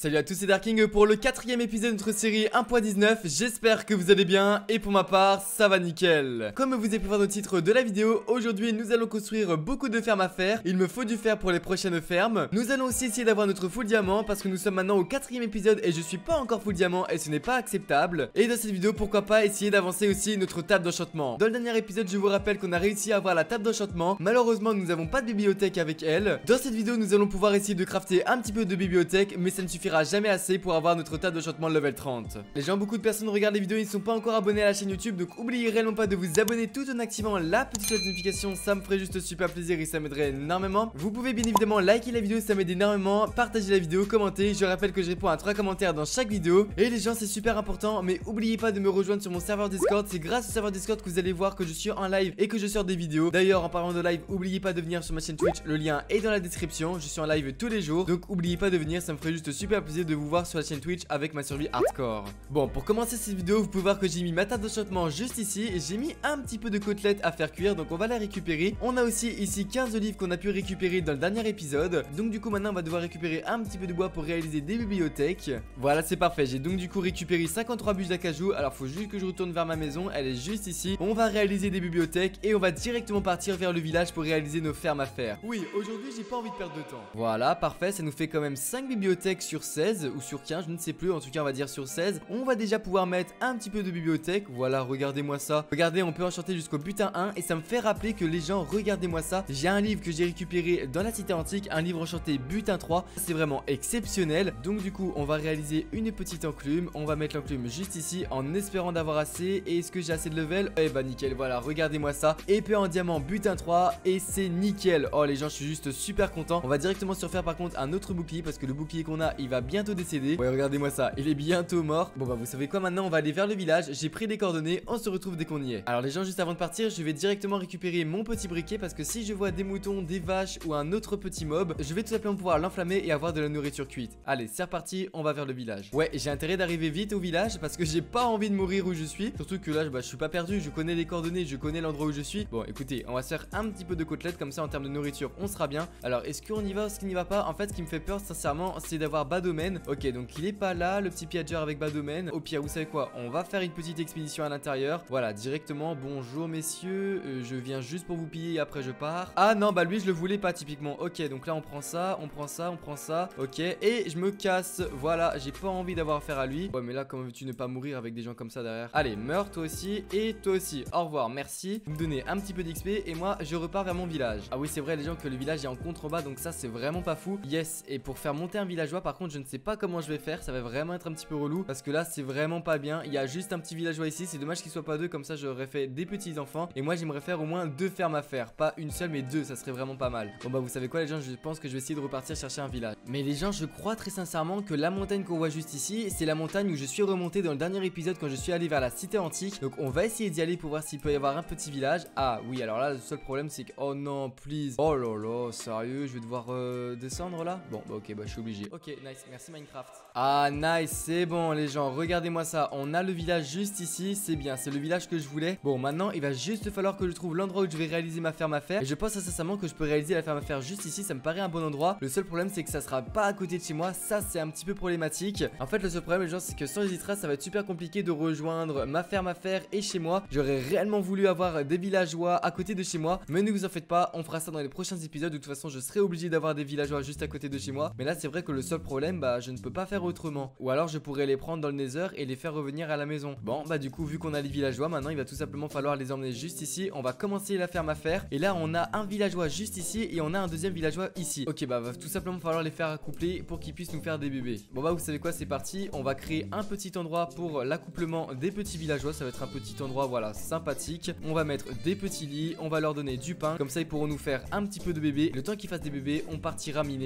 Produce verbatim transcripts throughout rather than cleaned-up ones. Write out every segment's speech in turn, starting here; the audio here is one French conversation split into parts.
Salut à tous, c'est Darking pour le quatrième épisode de notre série un point dix-neuf. J'espère que vous allez bien et pour ma part, ça va nickel. Comme vous avez pu voir dans le titre de la vidéo, aujourd'hui nous allons construire beaucoup de fermes à faire. Il me faut du fer pour les prochaines fermes. Nous allons aussi essayer d'avoir notre full diamant parce que nous sommes maintenant au quatrième épisode et je suis pas encore full diamant et ce n'est pas acceptable. Et dans cette vidéo, pourquoi pas essayer d'avancer aussi notre table d'enchantement. Dans le dernier épisode, je vous rappelle qu'on a réussi à avoir la table d'enchantement. Malheureusement, nous n'avons pas de bibliothèque avec elle. Dans cette vidéo, nous allons pouvoir essayer de crafter un petit peu de bibliothèque, mais ça ne suffira jamais assez pour avoir notre table d'enchantement level trente. Les gens, beaucoup de personnes regardent les vidéos, ils ne sont pas encore abonnés à la chaîne YouTube, donc oubliez réellement pas de vous abonner tout en activant la petite cloche de notification, ça me ferait juste super plaisir et ça m'aiderait énormément. Vous pouvez bien évidemment liker la vidéo, ça m'aide énormément, partager la vidéo, commenter. Je rappelle que je réponds à trois commentaires dans chaque vidéo. Et les gens, c'est super important, mais oubliez pas de me rejoindre sur mon serveur Discord. C'est grâce au serveur Discord que vous allez voir que je suis en live et que je sors des vidéos. D'ailleurs, en parlant de live, oubliez pas de venir sur ma chaîne Twitch, le lien est dans la description. Je suis en live tous les jours, donc oubliez pas de venir, ça me ferait juste super plaisir de vous voir sur la chaîne Twitch avec ma survie hardcore. Bon, pour commencer cette vidéo, vous pouvez voir que j'ai mis ma table d'enchantement juste ici. J'ai mis un petit peu de côtelettes à faire cuire, donc on va la récupérer. On a aussi ici quinze olives qu'on a pu récupérer dans le dernier épisode. Donc du coup maintenant on va devoir récupérer un petit peu de bois pour réaliser des bibliothèques. Voilà, c'est parfait. J'ai donc du coup récupéré cinquante-trois bûches d'acajou. Alors faut juste que je retourne vers ma maison, elle est juste ici. On va réaliser des bibliothèques et on va directement partir vers le village pour réaliser nos fermes à faire. Oui, aujourd'hui j'ai pas envie de perdre de temps. Voilà, parfait, ça nous fait quand même cinq bibliothèques sur seize ou sur quinze, je ne sais plus, en tout cas on va dire sur seize. On va déjà pouvoir mettre un petit peu de bibliothèque. Voilà, regardez-moi ça. Regardez, on peut enchanter jusqu'au butin un et ça me fait rappeler que les gens, regardez-moi ça. J'ai un livre que j'ai récupéré dans la cité antique, un livre enchanté butin trois. C'est vraiment exceptionnel. Donc du coup, on va réaliser une petite enclume. On va mettre l'enclume juste ici en espérant d'avoir assez. Et est-ce que j'ai assez de level? Eh bah nickel, voilà, regardez-moi ça. Épée en diamant butin trois et c'est nickel. Oh les gens, je suis juste super content. On va directement se refaire par contre un autre bouclier parce que le bouclier qu'on a, il va bientôt décéder. Ouais, regardez-moi ça, il est bientôt mort. Bon bah vous savez quoi, maintenant on va aller vers le village. J'ai pris des coordonnées, on se retrouve dès qu'on y est. Alors les gens, juste avant de partir, je vais directement récupérer mon petit briquet parce que si je vois des moutons, des vaches ou un autre petit mob, je vais tout simplement pouvoir l'enflammer et avoir de la nourriture cuite. Allez, c'est reparti, on va vers le village. Ouais, j'ai intérêt d'arriver vite au village parce que j'ai pas envie de mourir où je suis. Surtout que là, bah, je suis pas perdu, je connais les coordonnées, je connais l'endroit où je suis. Bon, écoutez, on va se faire un petit peu de côtelettes comme ça en termes de nourriture, on sera bien. Alors, est-ce qu'on y va ou est-ce qu'il n'y va pas? En fait, ce qui me fait peur, sincèrement, c'est d'avoir bas domaine. Ok, donc il est pas là, le petit pillager avec bas domaine. Au pire, vous savez quoi? On va faire une petite expédition à l'intérieur. Voilà, directement. Bonjour messieurs, euh, je viens juste pour vous piller et après je pars. Ah non, bah lui je le voulais pas typiquement. Ok, donc là on prend ça, on prend ça, on prend ça. Ok, et je me casse. Voilà, j'ai pas envie d'avoir affaire à lui. Ouais, mais là comment veux-tu ne pas mourir avec des gens comme ça derrière? Allez, meurs toi aussi et toi aussi. Au revoir, merci. Vous me donnez un petit peu d'X P et moi je repars vers mon village. Ah oui, c'est vrai les gens que le village est en contrebas, donc ça c'est vraiment pas fou. Yes, et pour faire monter un villageois, par contre je ne sais pas comment je vais faire. Ça va vraiment être un petit peu relou parce que là c'est vraiment pas bien. Il y a juste un petit villageois ici, c'est dommage qu'il soit pas deux, comme ça j'aurais fait des petits enfants. Et moi j'aimerais faire au moins deux fermes à faire, pas une seule mais deux, ça serait vraiment pas mal. Bon bah vous savez quoi les gens, je pense que je vais essayer de repartir chercher un village. Mais les gens, je crois très sincèrement que la montagne qu'on voit juste ici, c'est la montagne où je suis remonté dans le dernier épisode quand je suis allé vers la cité antique. Donc on va essayer d'y aller pour voir s'il peut y avoir un petit village. Ah oui, alors là le seul problème c'est que, oh non please, oh là là, sérieux, je vais devoir euh, descendre là. Bon bah ok, bah je suis obligé. Ok, nice, merci Minecraft. Ah nice, c'est bon les gens, regardez-moi ça. On a le village juste ici, c'est bien, c'est le village que je voulais. Bon maintenant il va juste falloir que je trouve l'endroit où je vais réaliser ma ferme à faire. Et je pense sincèrement que je peux réaliser la ferme à faire juste ici, ça me paraît un bon endroit. Le seul problème c'est que ça sera pas à côté de chez moi, ça c'est un petit peu problématique. En fait le seul problème les gens c'est que sans hésitera ça va être super compliqué de rejoindre ma ferme à faire et chez moi. J'aurais réellement voulu avoir des villageois à côté de chez moi, mais ne vous en faites pas, on fera ça dans les prochains épisodes. De toute façon je serai obligé d'avoir des villageois juste à côté de chez moi. Mais là c'est vrai que le seul problème, bah je ne peux pas faire autrement. Ou alors je pourrais les prendre dans le nether et les faire revenir à la maison. Bon bah du coup vu qu'on a les villageois, maintenant il va tout simplement falloir les emmener juste ici. On va commencer la ferme à faire. Et là on a un villageois juste ici et on a un deuxième villageois ici. Ok, bah va tout simplement falloir les faire accoupler pour qu'ils puissent nous faire des bébés. Bon bah vous savez quoi, c'est parti. On va créer un petit endroit pour l'accouplement des petits villageois. Ça va être un petit endroit, voilà, sympathique. On va mettre des petits lits, on va leur donner du pain. Comme ça ils pourront nous faire un petit peu de bébés. Le temps qu'ils fassent des bébés, on partira miner.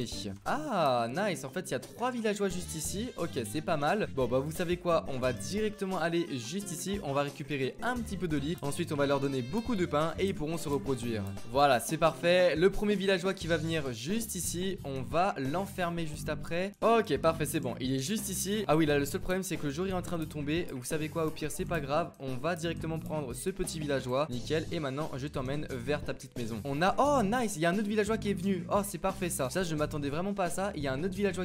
Ah nice, en fait il y a trois villageois juste ici. Ok, c'est pas mal. Bon bah vous savez quoi, on va directement aller juste ici. On va récupérer un petit peu de lit. Ensuite on va leur donner beaucoup de pain et ils pourront se reproduire. Voilà, c'est parfait. Le premier villageois qui va venir juste ici, on va l'enfermer juste après. Ok, parfait, c'est bon, il est juste ici. Ah oui, là le seul problème c'est que le jour est en train de tomber. Vous savez quoi, au pire c'est pas grave, on va directement prendre ce petit villageois. Nickel, et maintenant je t'emmène vers ta petite maison. On a, oh nice, il y a un autre villageois qui est venu. Oh c'est parfait ça. Ça je m'attendais vraiment pas à ça. Il y a un autre villageois qui est venu, bah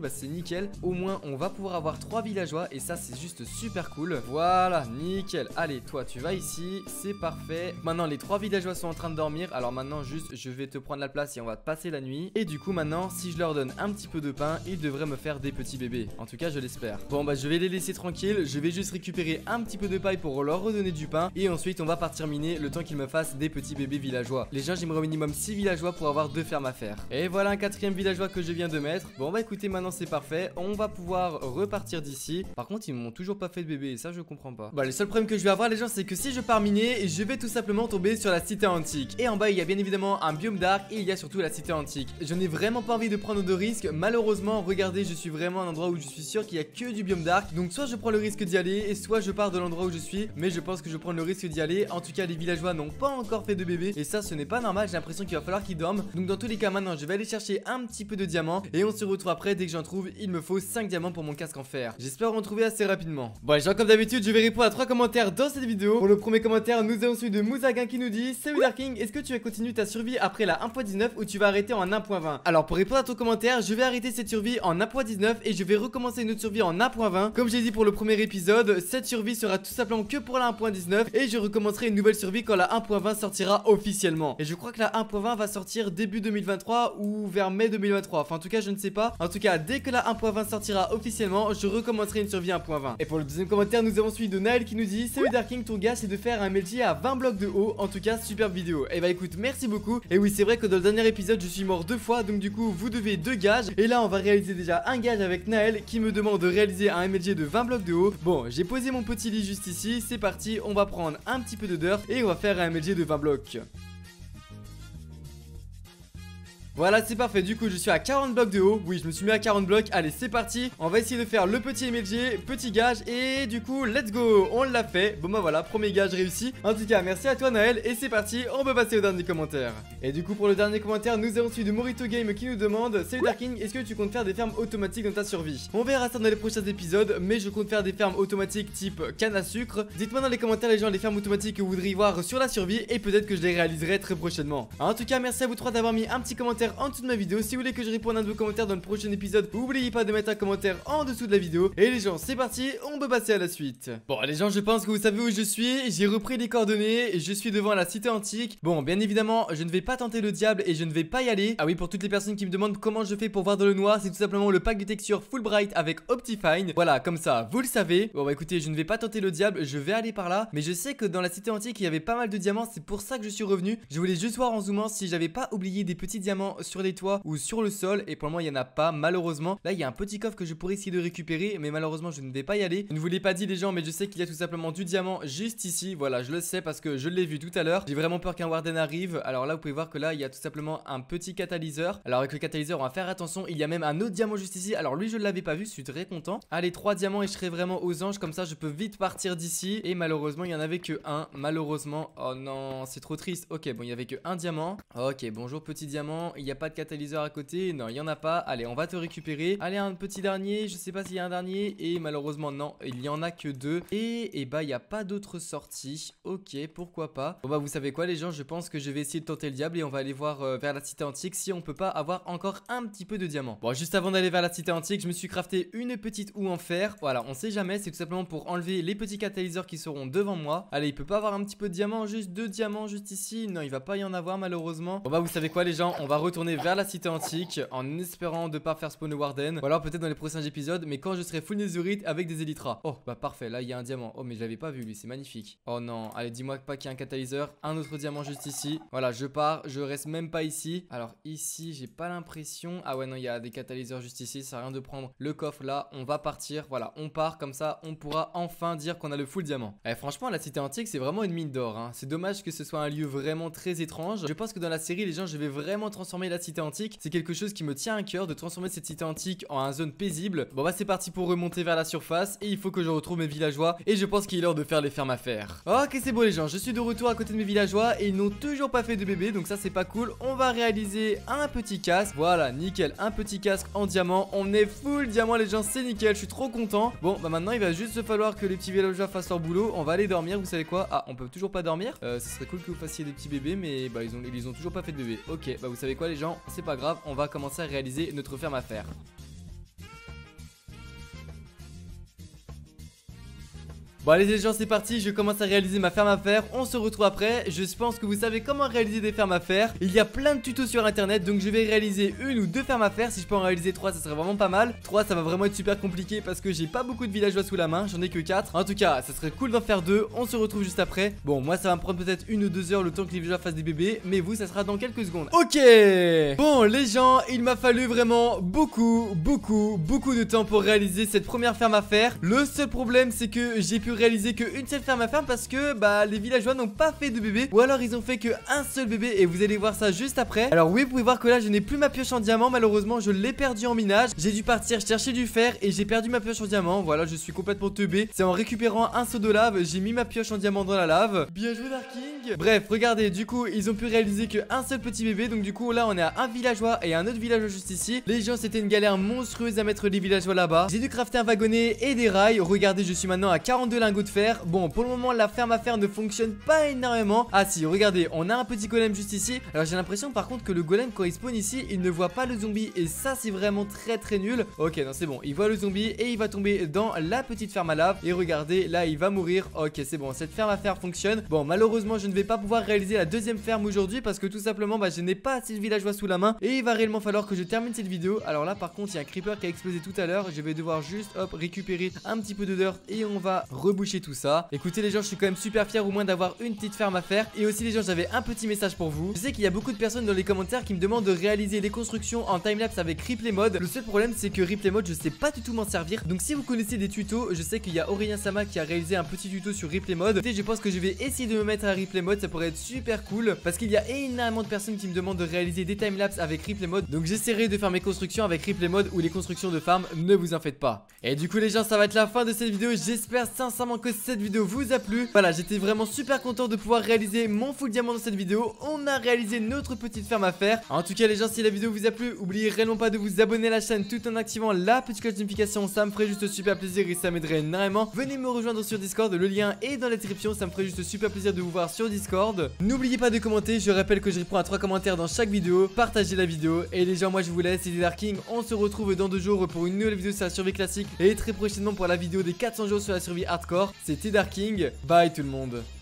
c'est nickel. Au moins on va pouvoir avoir trois villageois et ça c'est juste super cool. Voilà, nickel. Allez, toi tu vas ici, c'est parfait. Maintenant les trois villageois sont en train de dormir. Alors maintenant juste je vais te prendre la place et on va passer la nuit. Et du coup maintenant si je leur donne un petit peu de pain, ils devraient me faire des petits bébés. En tout cas je l'espère. Bon bah je vais les laisser tranquilles. Je vais juste récupérer un petit peu de paille pour leur redonner du pain. Et ensuite on va partir miner le temps qu'ils me fassent des petits bébés villageois. Les gens j'aimerais au minimum six villageois pour avoir deux fermes à faire. Et voilà un quatrième villageois que je viens de mettre. Bon bah écoutez maintenant c'est parfait. On va pouvoir repartir d'ici. Par contre ils m'ont toujours pas fait de bébé et ça je comprends pas. Bah le seul problème que je vais avoir les gens c'est que si je pars miner, je vais tout simplement tomber sur la cité antique. Et en bas il y a bien évidemment un biome dark et il y a surtout la cité antique. Je n'ai vraiment pas envie de prendre de risques. Malheureusement regardez je suis vraiment à un endroit où je suis sûr qu'il y a que du biome dark. Donc soit je prends le risque d'y aller et soit je pars de l'endroit où je suis. Mais je pense que je prends le risque d'y aller. En tout cas les villageois n'ont pas encore fait de bébé et ça ce n'est pas normal. J'ai l'impression qu'il va falloir qu'ils dorment. Donc dans tous les cas maintenant je vais aller chercher un petit peu de diamants. Et on se retrouve après dès que j'en trouve. Il me faut cinq diamants pour mon casque en fer. J'espère en trouver assez rapidement. Bon les gens comme d'habitude je vais répondre à trois commentaires dans cette vidéo. Pour le premier commentaire nous avons celui de Mouzagin qui nous dit: Salut Darking, est-ce que tu vas continuer ta survie après la un point dix-neuf ou tu vas arrêter en un point vingt? Alors pour répondre à ton commentaire je vais arrêter cette survie en un point dix-neuf et je vais recommencer une autre survie en un point vingt. Comme j'ai dit pour le premier épisode, cette survie sera tout simplement que pour la un point dix-neuf et je recommencerai une nouvelle survie quand la un point vingt sortira officiellement. Et je crois que la un point vingt va sortir début deux mille vingt-trois ou vers mai deux mille vingt-trois. Enfin en tout cas je ne sais pas. En tout cas dès que la un point vingt sortira officiellement je recommencerai une survie un point vingt. Et pour le deuxième commentaire nous avons celui de Naël qui nous dit: Salut Darking, ton gars c'est de faire un M L G à vingt blocs de haut. En tout cas superbe vidéo. Et bah écoute merci beaucoup. Et oui c'est vrai que dans le dernier épisode je suis mort deux fois. Donc du coup vous devez deux gages. Et là on va réaliser déjà un gage avec Naël qui me demande de réaliser un M L G de vingt blocs de haut. Bon j'ai posé mon petit lit juste ici. C'est parti, on va prendre un petit peu de dirt et on va faire un M L G de vingt blocs. Voilà c'est parfait, du coup je suis à quarante blocs de haut. Oui je me suis mis à quarante blocs, allez c'est parti. On va essayer de faire le petit M L G, petit gage. Et du coup let's go, on l'a fait. Bon bah voilà, premier gage réussi. En tout cas merci à toi Naël. Et c'est parti, on peut passer au dernier commentaire. Et du coup pour le dernier commentaire nous avons celui de Morito Game qui nous demande: Salut Darking, est-ce que tu comptes faire des fermes automatiques dans ta survie? On verra ça dans les prochains épisodes. Mais je compte faire des fermes automatiques type canne à sucre. Dites-moi dans les commentaires les gens les fermes automatiques que vous voudriez voir sur la survie. Et peut-être que je les réaliserai très prochainement. En tout cas merci à vous trois d'avoir mis un petit commentaire en dessous de ma vidéo. Si vous voulez que je réponde à un de vos commentaires dans le prochain épisode, n'oubliez pas de mettre un commentaire en dessous de la vidéo. Et les gens c'est parti, on peut passer à la suite. Bon les gens je pense que vous savez où je suis. J'ai repris les coordonnées et je suis devant la cité antique. Bon bien évidemment je ne vais pas tenter le diable et je ne vais pas y aller. Ah oui pour toutes les personnes qui me demandent comment je fais pour voir dans le noir, c'est tout simplement le pack de texture Full Bright avec Optifine. Voilà comme ça vous le savez. Bon bah écoutez je ne vais pas tenter le diable, je vais aller par là. Mais je sais que dans la cité antique il y avait pas mal de diamants. C'est pour ça que je suis revenu. Je voulais juste voir en zoomant si j'avais pas oublié des petits diamants sur les toits ou sur le sol. Et pour le moment il y en a pas malheureusement. Là il y a un petit coffre que je pourrais essayer de récupérer, mais malheureusement je ne vais pas y aller. Je ne vous l'ai pas dit les gens, mais je sais qu'il y a tout simplement du diamant juste ici. Voilà je le sais parce que je l'ai vu tout à l'heure. J'ai vraiment peur qu'un warden arrive. Alors là vous pouvez voir que là il y a tout simplement un petit catalyseur. Alors avec le catalyseur on va faire attention. Il y a même un autre diamant juste ici. Alors lui je ne l'avais pas vu, je suis très content. Allez trois diamants et je serai vraiment aux anges. Comme ça je peux vite partir d'ici. Et malheureusement il y en avait que un. Malheureusement. Oh non c'est trop triste. Ok bon il y avait que un diamant. Ok bonjour petit diamant. Il n'y a pas de catalyseur à côté. Non il y en a pas. Allez on va te récupérer. Allez un petit dernier. Je sais pas s'il y a un dernier. Et malheureusement non il y en a que deux. Et, et bah il n'y a pas d'autre sortie. Ok pourquoi pas. Bon bah vous savez quoi les gens, je pense que je vais essayer de tenter le diable. Et on va aller voir euh, vers la cité antique si on peut pas avoir encore un petit peu de diamant. Bon juste avant d'aller vers la cité antique je me suis crafté une petite houe en fer. Voilà on sait jamais, c'est tout simplement pour enlever les petits catalyseurs qui seront devant moi. Allez il peut pas avoir un petit peu de diamant, juste deux diamants juste ici. Non il va pas y en avoir malheureusement. Bon bah vous savez quoi les gens, on va retourner vers la cité antique en espérant de pas faire spawn le warden. Ou alors peut-être dans les prochains épisodes, mais quand je serai full netherite avec des élytras. Oh bah parfait, là il y a un diamant. Oh mais je l'avais pas vu lui, c'est magnifique. Oh non, allez dis-moi pas qu'il y a un catalyseur. Un autre diamant juste ici. Voilà je pars, je reste même pas ici. Alors ici j'ai pas l'impression. Ah ouais non il y a des catalyseurs juste ici. Ça sert à rien de prendre le coffre là. On va partir, voilà on part comme ça. On pourra enfin dire qu'on a le full diamant. Eh franchement la cité antique c'est vraiment une mine d'or hein. C'est dommage que ce soit un lieu vraiment très étrange. Je pense que dans la série les gens je vais vraiment transformer la cité antique. C'est quelque chose qui me tient à cœur de transformer cette cité antique en une zone paisible. Bon bah c'est parti pour remonter vers la surface. Et il faut que je retrouve mes villageois. Et je pense qu'il est l'heure de faire les fermes à faire. Ok c'est bon les gens, je suis de retour à côté de mes villageois. Et ils n'ont toujours pas fait de bébé. Donc ça c'est pas cool. On va réaliser un petit casque. Voilà nickel, un petit casque en diamant. On est full diamant les gens, c'est nickel, je suis trop content. Bon bah maintenant il va juste falloir que les petits villageois fassent leur boulot. On va aller dormir, vous savez quoi? Ah on peut toujours pas dormir. euh, Ce serait cool que vous fassiez des petits bébés. Mais bah ils ont, ils ont toujours pas fait de bébé. Ok bah vous savez quoi les gens, c'est pas grave, on va commencer à réaliser notre ferme à faire. Bon allez les gens, c'est parti, je commence à réaliser ma ferme à faire. On se retrouve après. Je pense que vous savez comment réaliser des fermes à faire. Il y a plein de tutos sur internet, donc je vais réaliser une ou deux fermes à faire. Si je peux en réaliser trois, ça serait vraiment pas mal. Trois, ça va vraiment être super compliqué parce que j'ai pas beaucoup de villageois sous la main, j'en ai que quatre. En tout cas, ça serait cool d'en faire deux. On se retrouve juste après. Bon, moi ça va me prendre peut-être une ou deux heures le temps que les villageois fassent des bébés, mais vous ça sera dans quelques secondes. Ok. Bon les gens, il m'a fallu vraiment beaucoup, beaucoup, beaucoup de temps pour réaliser cette première ferme à faire. Le seul problème c'est que j'ai pu réaliser qu'une seule ferme à faire parce que bah les villageois n'ont pas fait de bébé, ou alors ils ont fait que un seul bébé, et vous allez voir ça juste après. Alors oui, vous pouvez voir que là je n'ai plus ma pioche en diamant, malheureusement je l'ai perdu en minage. J'ai dû partir chercher du fer et j'ai perdu ma pioche en diamant. Voilà, je suis complètement teubé. C'est en récupérant un seau de lave, j'ai mis ma pioche en diamant dans la lave. Bien joué Darking. Bref, regardez, du coup ils ont pu réaliser qu'un seul petit bébé. Donc du coup là on est à un villageois et un autre villageois juste ici. Les gens, c'était une galère monstrueuse à mettre les villageois là-bas. J'ai dû crafter un wagonnet et des rails. Regardez, je suis maintenant à quarante-deux lingots de fer. Bon, pour le moment la ferme à faire ne fonctionne pas énormément. Ah si, regardez, on a un petit golem juste ici. Alors j'ai l'impression par contre que le golem quand il spawn ici, il ne voit pas le zombie, et ça c'est vraiment très très nul. Ok, non c'est bon, il voit le zombie et il va tomber dans la petite ferme à lave. Et regardez, là il va mourir. Ok, c'est bon, cette ferme à faire fonctionne. Bon, malheureusement je ne vais pas pouvoir réaliser la deuxième ferme aujourd'hui parce que tout simplement bah, je n'ai pas assez de villageois sous la main et il va réellement falloir que je termine cette vidéo. Alors là par contre il y a un creeper qui a explosé tout à l'heure. Je vais devoir juste hop récupérer un petit peu de dirt et on va reboucher tout ça. Écoutez les gens, je suis quand même super fier au moins d'avoir une petite ferme à faire. Et aussi les gens, j'avais un petit message pour vous. Je sais qu'il y a beaucoup de personnes dans les commentaires qui me demandent de réaliser les constructions en timelapse avec Replay Mode. Le seul problème c'est que Replay Mode je sais pas du tout m'en servir. Donc si vous connaissez des tutos, je sais qu'il y a Aurélien Sama qui a réalisé un petit tuto sur Replay Mode. Et je pense que je vais essayer de me mettre à Replay Mode, ça pourrait être super cool parce qu'il y a énormément de personnes qui me demandent de réaliser des timelapse avec Replay Mode. Donc j'essaierai de faire mes constructions avec Replay Mode ou les constructions de farm, ne vous en faites pas. Et du coup les gens, ça va être la fin de cette vidéo. J'espère sincèrement que cette vidéo vous a plu. Voilà, j'étais vraiment super content de pouvoir réaliser mon full diamant dans cette vidéo. On a réalisé notre petite ferme à faire. En tout cas les gens, si la vidéo vous a plu, oubliez réellement pas de vous abonner à la chaîne tout en activant la petite cloche de notification. Ça me ferait juste super plaisir et ça m'aiderait énormément. Venez me rejoindre sur Discord, le lien est dans la description. Ça me ferait juste super plaisir de vous voir sur Discord. N'oubliez pas de commenter, je rappelle que je réponds à trois commentaires dans chaque vidéo. Partagez la vidéo. Et les gens, moi je vous laisse, c'était Darking. On se retrouve dans deux jours pour une nouvelle vidéo sur la survie classique et très prochainement pour la vidéo des quatre cents jours sur la survie hardcore. C'était Darking, bye tout le monde.